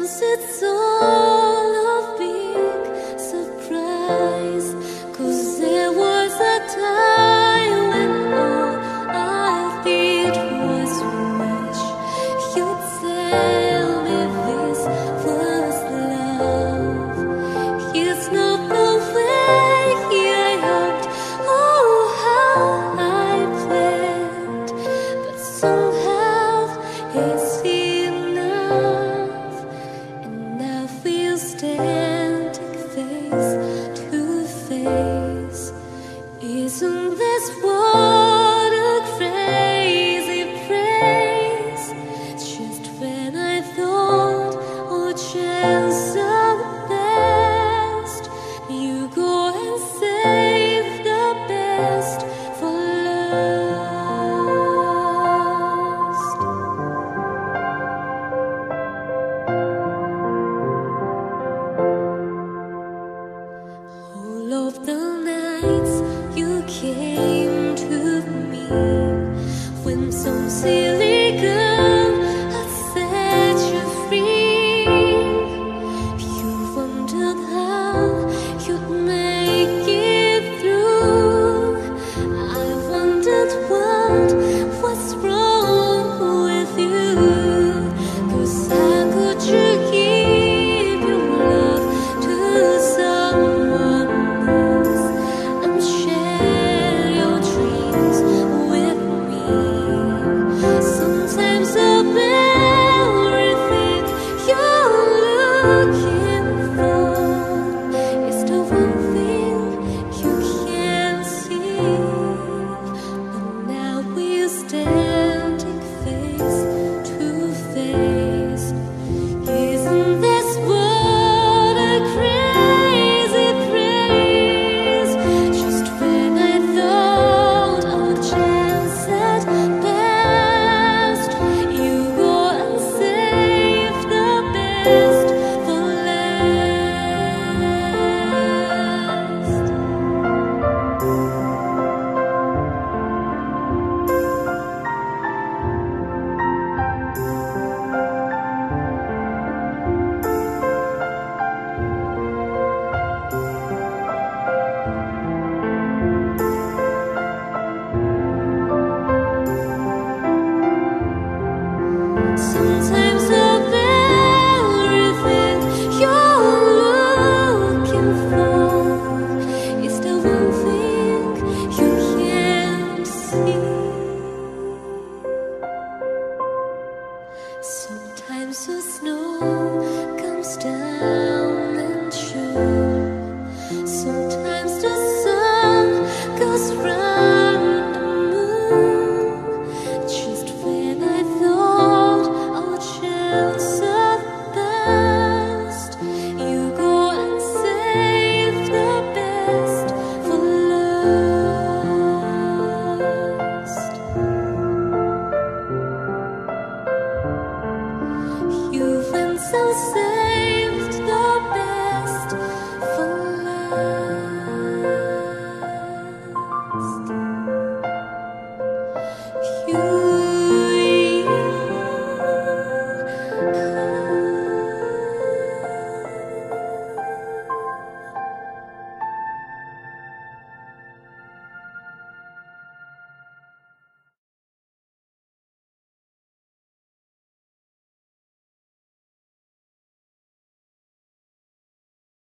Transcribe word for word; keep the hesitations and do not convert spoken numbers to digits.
it's all a big surprise, 'cause there was a time when all I did was wish you'd tell me this was love. It's not the way I hoped, oh how I planned, but somehow it's enough, and now we're standing face to face. Isn't this what a crazy praise? Just when I thought all chance of the best, you go and save the best for last. All of the nights you came to me, when some silly girl had set you free, you wondered how you'd make it through. I wondered what was wrong with you, 'cause how could you give your love to someone else and share your dreams with me? Sometimes the very thing you're looking for is the one thing you can't see. But now we're standing face to face. Isn't this what a crazy praise? Just when I thought our chance had passed, you go and save the best for last. Sometimes the very thing you're looking for is the one thing you can't see. Sometimes the snow comes down and sure. Sometimes the sun goes round the moon. Just when I thought all chance at best, you go and save the best for last. You've been so sad.